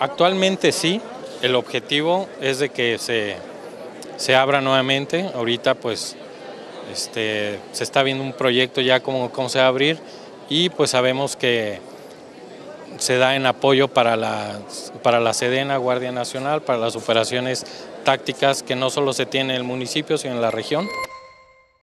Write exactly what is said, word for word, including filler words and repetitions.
Actualmente sí, el objetivo es de que se, se abra nuevamente. Ahorita pues este, se está viendo un proyecto ya cómo, cómo se va a abrir y pues sabemos que se da en apoyo para la, para la Sedena, Guardia Nacional, para las operaciones tácticas que no solo se tiene en el municipio sino en la región.